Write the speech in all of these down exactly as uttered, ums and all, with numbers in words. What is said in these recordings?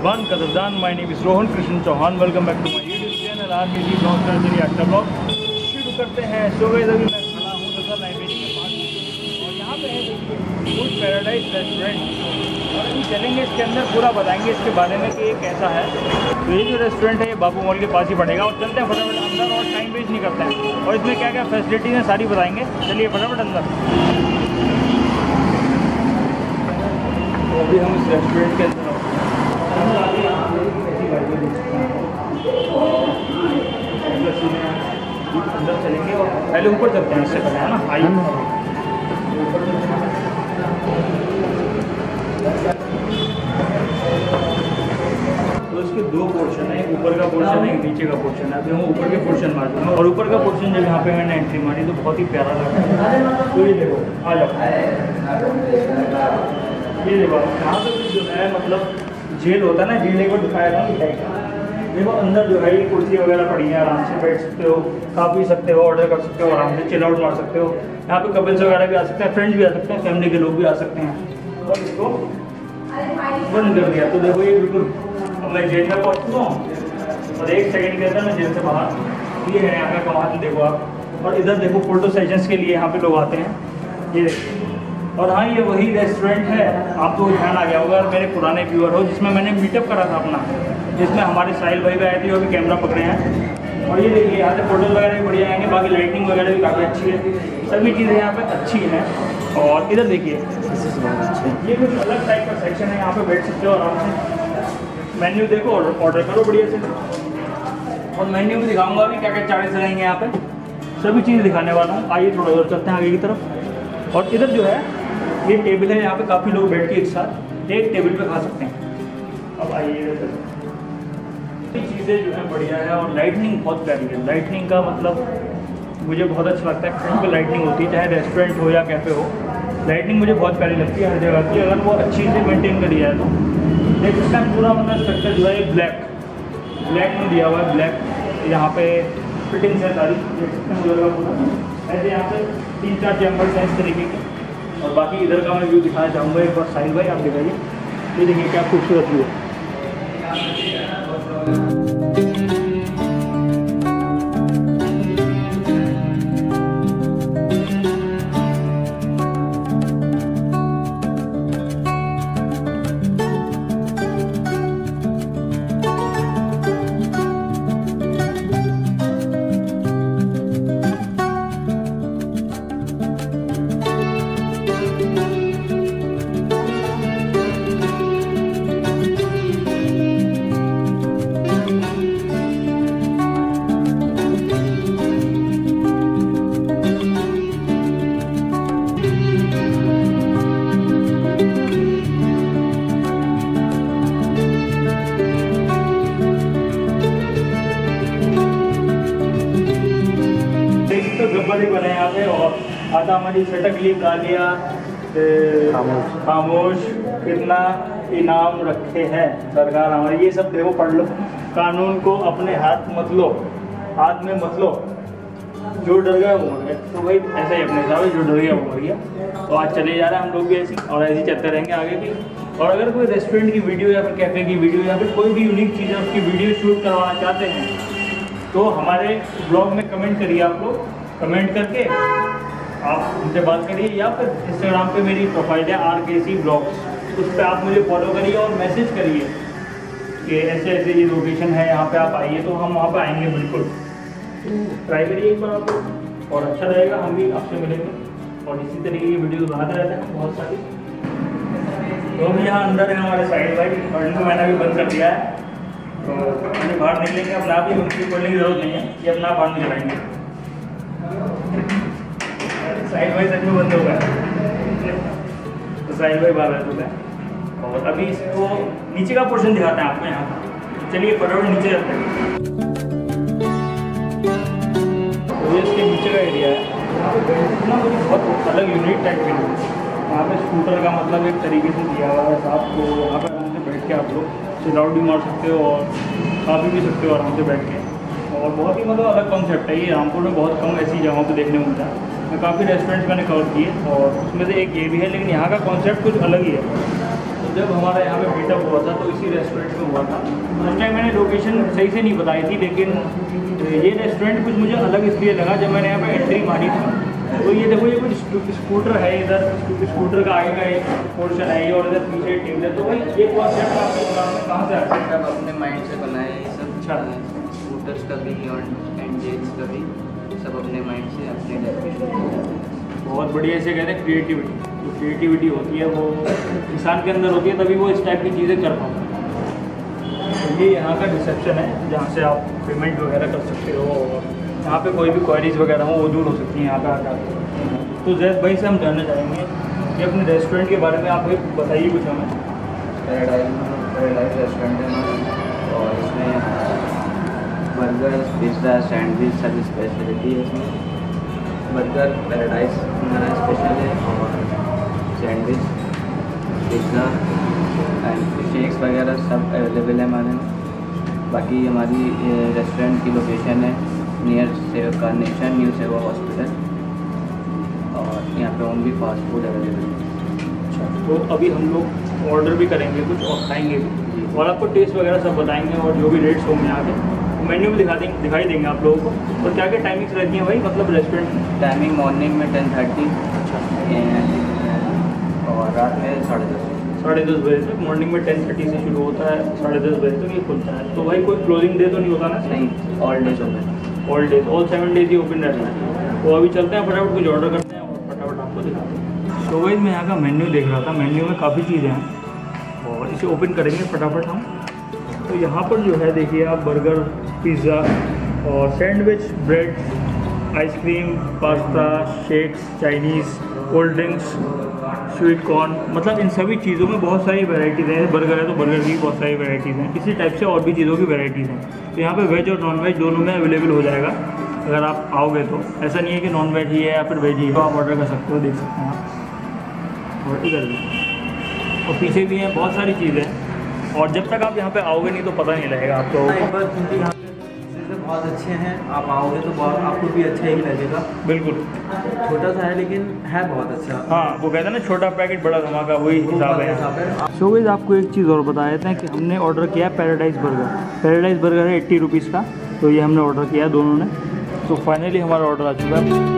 मेहरबान कदरदान, my name is Rohan Krishna Chauhan. Welcome back to my YouTube channel. आज के लिए ब्लॉग का जरिए आज का ब्लॉग शुरू करते हैं। सो गाइस, अभी मैं खड़ा हूँ नजर लाइब्रेरी के पास और यहाँ पे है देखिए फूड पैराडाइज रेस्टोरेंट और अभी चलेंगे इसके अंदर, पूरा बताएंगे इसके बारे में कि ये कैसा है। तो ये जो रेस्टोरेंट है ये बाबू मॉल के पास ही पड़ेगा और चलते हैं फटाफट अंदर और टाइम वेस्ट नहीं करते हैं और इसमें क्या क्या फैसिलिटीज़ हैं सारी बताएंगे। चलिए फटाफट अंदर। तो अभी हम इस रेस्टोरेंट के अंदर अंदर चलेंगे और पहले ऊपर चलते हैं, इससे पहले है ना। आइए तो इसके दो पोर्शन है, एक ऊपर का पोर्शन है एक नीचे का पोर्शन है। अभी हम ऊपर के पोर्शन मार दूँगा और ऊपर का पोर्शन जब यहाँ पे मैंने एंट्री मारी तो बहुत ही प्यारा लगा। तो ये देखो, आ जाओ, ये देखो यहाँ पे जो है मतलब जेल होता है ना, जेल एक बार दिखाया था मिठाई का। देखो अंदर जो है ये कुर्सी वगैरह पड़ी है, आराम से बैठ सकते हो, खा पी सकते हो, ऑर्डर कर सकते हो, आराम से चिल आउट मार सकते हो। यहाँ पे कपल्स वगैरह भी आ सकते हैं, फ्रेंड्स भी आ सकते हैं, फैमिली के लोग भी आ सकते हैं। और इसको बंद कर दिया तो देखो ये बिल्कुल, अब मैं जेल में पहुँच चुका हूँ और एक सेकेंड के अंदर मैं जेल से बाहर। ये है यहाँ का कमाल, देखो आप। और इधर देखो फोटो सेशंस के लिए यहाँ पे लोग आते हैं, ये और हाँ ये वही रेस्टोरेंट है, आपको ध्यान आ गया होगा मेरे पुराने व्यूअर हो, जिसमें मैंने मीटअप करा था अपना, जिसमें हमारे साहिल भाई भी आए थे, वो भी कैमरा पकड़े हैं। और ये देखिए यहाँ से फोटोज वगैरह भी बढ़िया आएंगे, बाकी लाइटिंग वगैरह भी काफ़ी अच्छी है, सभी चीज़ें यहाँ पे अच्छी हैं। और इधर देखिए ये कुछ अलग टाइप का सेक्शन है, यहाँ पे बैठ सकते हो आराम से, मेन्यू देखो और ऑर्डर करो बढ़िया से। और मेन्यू भी दिखाऊँगा अभी क्या क्या चार्जेस रहेंगे यहाँ पे, सभी चीज़ दिखाने वाला हूँ। आइए थोड़ा और चलते हैं आगे की तरफ। और इधर जो है ये टेबल है, यहाँ पे काफ़ी लोग बैठ के एक साथ एक टेबल पे खा सकते हैं। अब आइए चीज़ें जो है बढ़िया है और लाइटनिंग बहुत प्यारी है। लाइटनिंग का मतलब मुझे बहुत अच्छा लगता है, फ्रंट पे लाइटनिंग होती है, चाहे रेस्टोरेंट हो या कैफ़े हो, लाइटनिंग मुझे बहुत प्यारी लगती है हर जगह की, अगर वो अच्छी से मेंटेन करी जाए तो। देख सकते हैं पूरा मतलब स्ट्रक्चर जो है ब्लैक ब्लैक में दिया हुआ है, ब्लैक यहाँ पे फिटिंग्स है सारी, देख सकते हैं पूरा पूरा। ऐसे यहाँ पे तीन चार चैम्बर्स हैं इस तरीके के। और बाकी इधर का मैं व्यू दिखाना चाहूँगा एक बार, साहिल भाई आप दिखाइए। ये देखिए क्या खूबसूरत व्यू है। गब्बर ही बने यहाँ पे और आधा हमारी छटक ली गालियाँ, खामोश, कितना इनाम रखे हैं सरकार हमारी, ये सब देखो पढ़ लो। कानून को अपने हाथ मत लो, हाथ में मत लो, जो डर गया वो मर गया। तो भाई ऐसा ही अपने हिसाब है, जो डर गया वो मर गया। तो आज चले जा रहे हैं हम लोग भी ऐसी और ऐसे ही चलते रहेंगे आगे भी। और अगर कोई रेस्टोरेंट की वीडियो या फिर कैफ़े की वीडियो या फिर कोई भी यूनिक चीज़ है उसकी वीडियो शूट करवाना चाहते हैं तो हमारे ब्लॉग में कमेंट करिए। आप लोग कमेंट करके आप हमसे बात करिए या फिर इंस्टाग्राम पे मेरी प्रोफाइल है आर के सी ब्लॉग्स, उस पर आप मुझे फॉलो करिए और मैसेज करिए कि ऐसे ऐसे ये लोकेशन है, यहाँ पे आप आइए, तो हम वहाँ पे आएंगे बिल्कुल। ट्राई करिए एक बार आप लोग और अच्छा रहेगा, हम भी आपसे मिलेंगे और इसी तरीके की वीडियो बनाते रहते हैं बहुत सारी। तो हम यहाँ अंदर है हमारे साइड भाई और इनको मैंने अभी बंद कर दिया है, तो मुझे बाहर निकलेंगे अपने आप ही, उनकी खोलने की जरूरत नहीं है, ये अपना आप बाहर निकलेंगे। साहिल भाई सच में बंद हो गया, तो साहिल भाई बाहर बैठ चुका है। और अभी इसको नीचे का पोर्शन दिखाते हैं आपको यहाँ का। चलिए फटाफट नीचे जाते हैं। तो ये इसके नीचे का एरिया है ना, मुझे बहुत अलग यूनिक टाइप के यहाँ पे स्कूटर का मतलब एक तरीके से दिया हुआ है, आपको यहाँ पर आराम से बैठ के आप लोग चिल आउट भी मार सकते हो और खा भी सकते हो आराम से बैठ के। और बहुत ही मतलब अलग कॉन्सेप्ट है ये, रामपुर में बहुत कम ऐसी जगहों पे देखने को मिलता है। मैं काफ़ी रेस्टोरेंट्स मैंने कवर किए और उसमें से एक ये भी है, लेकिन यहाँ का कॉन्सेप्ट कुछ अलग ही है। जब हमारा यहाँ पे मीटअप हुआ था तो इसी रेस्टोरेंट में हुआ था। उस टाइम मैंने लोकेशन सही से नहीं बताई थी, लेकिन ये रेस्टोरेंट कुछ मुझे अलग इसलिए लगा जब मैंने यहाँ पे एंट्री मारी थी। तो ये देखो, ये कुछ स्कूटर है, इधर स्कूटर का आगे का एक पोर्शन है और इधर पीछे टेबल है। तो भाई ये कॉन्सेप्ट आपके दिमाग में कहाँ से आया? सब अपने माइंड से बनाए ये सब। अच्छा, स्कूटर्स का भी और एंड जेट्स का भी सब अपने माइंड से अपने डेकोरेशन। बहुत बढ़िया। इसे कहते हैं क्रिएटिविटी। जो क्रिएटिविटी होती है वो इंसान के अंदर होती है, तभी वो इस टाइप की चीज़ें कर पाता है। तो ये यहाँ का रिसेप्शन है जहाँ से आप पेमेंट वगैरह कर सकते हो और यहाँ पे कोई भी क्वेरीज वगैरह हो वो दूर हो सकती हैं यहाँ पे आकर। तो जैद भाई से हम जानना चाहेंगे कि अपने रेस्टोरेंट के बारे में आप एक बताइए कुछ हमें। पैराडाइज पैराडाइज रेस्टोरेंट है हमारा और इसमें बर्गर, पिज़्ज़ा, सैंडविच सब स्पेशलिटी है। इसमें बर्गर पैराडाइज हमारा स्पेशल है और सैंडविच, पिज़्ज़ा एंड शेक्स वगैरह सब अवेलेबल है हमारे में। बाकी हमारी रेस्टोरेंट की लोकेशन है नियर सेवा कार्नेशन न्यू सेवा हॉस्पिटल और यहाँ पे ओनली फास्ट फूड अवेलेबल है। अच्छा, तो अभी हम लोग ऑर्डर भी करेंगे कुछ और खाएंगे भी और आपको टेस्ट वगैरह सब बताएंगे और जो भी रेट्स होंगे यहाँ के मेन्यू भी दिखा देंगे दिखाई देंगे आप लोगों को। और क्या क्या टाइमिंग्स रहती हैं भाई, मतलब रेस्टोरेंट में? टाइमिंग मॉर्निंग में टेन थर्टी और रात में साढ़े दस साढ़े दस बजे तक। मॉर्निंग में टेन थर्टी से शुरू होता है, साढ़े दस बजे तक ये खुलता है। तो भाई कोई क्लोजिंग डे तो नहीं होता ना? नहीं, all days open. All days, all seven days ही ओपन रहता है। तो अभी चलते हैं, फटाफट कुछ ऑर्डर करते हैं और फटाफट आपको दिखाते हैं। तो भाई मैं यहाँ का मेन्यू देख रहा था, मेन्यू में काफ़ी चीज़ें हैं और इसे ओपन करेंगे फटाफट हम। तो यहाँ पर जो है देखिए आप, बर्गर, पिज़्ज़ा और sandwich, bread, ice cream, pasta, shakes, Chinese, cold drinks, sweet corn, मतलब इन सभी चीज़ों में बहुत सारी वैरायटीज़ हैं। बर्गर है तो बर्गर की बहुत सारी वैरायटीज़ हैं, इसी टाइप से और भी चीज़ों की वैरायटीज़ हैं। तो यहाँ पे वेज और नॉन वेज दोनों में अवेलेबल हो जाएगा अगर आप आओगे तो। ऐसा नहीं है कि नॉन वेज ही है या फिर वेज ही है, तो आप ऑर्डर कर सकते हो, देख सकते हैं आप। और इधर भी और पीछे भी हैं बहुत सारी चीज़ें। और जब तक आप यहाँ पे आओगे नहीं तो पता नहीं लगेगा आपको। एक बार क्योंकि यहाँ पे बहुत अच्छे हैं, आप आओगे तो बहुत आपको भी अच्छा ही लगेगा। बिल्कुल, छोटा सा है लेकिन है बहुत अच्छा। हाँ, वो कहते हैं ना छोटा पैकेट बड़ा धमाका, वही हिसाब है यहाँ। सो गाइस आपको एक चीज़ और बता देते हैं कि हमने ऑर्डर किया है पैराडाइज बर्गर। पैराडाइज बर्गर है एट्टी रुपीज़ का, तो ये हमने ऑर्डर किया है दोनों ने। तो फाइनली हमारा ऑर्डर आ चुका है।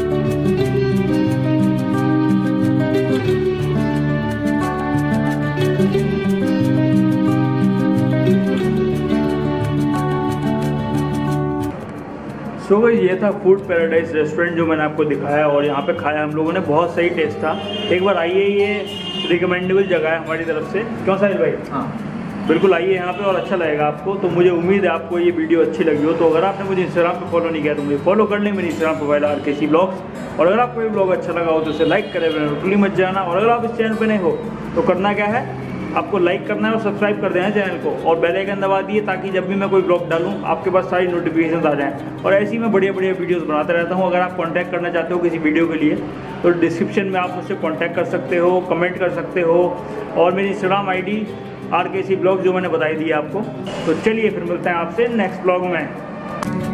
सो so ये था फूड पैराडाइज रेस्टोरेंट जो मैंने आपको दिखाया और यहाँ पे खाया हम लोगों ने, बहुत सही टेस्ट था। एक बार आइए, ये रिकमेंडेबल जगह है हमारी तरफ से। क्यों साहिल भाई? हाँ, बिल्कुल आइए यहाँ पे और अच्छा लगेगा आपको। तो मुझे उम्मीद है आपको ये वीडियो अच्छी लगी हो। तो अगर आपने मुझे इंस्टाग्राम पे फॉलो नहीं किया तो मुझे फॉलो कर लें, मेरी इंस्टाग्राम प्रोफाइल आर के सी ब्लॉग्स। और अगर आपको ये ब्लॉग अच्छा लगा हो तो उसे लाइक करें, बिल्कुल मत जाना। और अगर आप इस चैनल पर नहीं हो तो करना क्या है, आपको लाइक करना है और सब्सक्राइब कर देना है चैनल को और बेल आइकन दबा दिए ताकि जब भी मैं कोई ब्लॉग डालूं आपके पास सारी नोटिफिकेशंस आ जाएं। और ऐसी मैं बढ़िया बढ़िया वीडियोस बनाता रहता हूं। अगर आप कांटेक्ट करना चाहते हो किसी वीडियो के लिए तो डिस्क्रिप्शन में आप मुझसे कांटेक्ट कर सकते हो, कमेंट कर सकते हो। और मेरी इंस्टाग्राम आई डी आर के सी ब्लॉग जो मैंने बताई दी आपको। तो चलिए फिर मिलते हैं आपसे नेक्स्ट ब्लॉग में।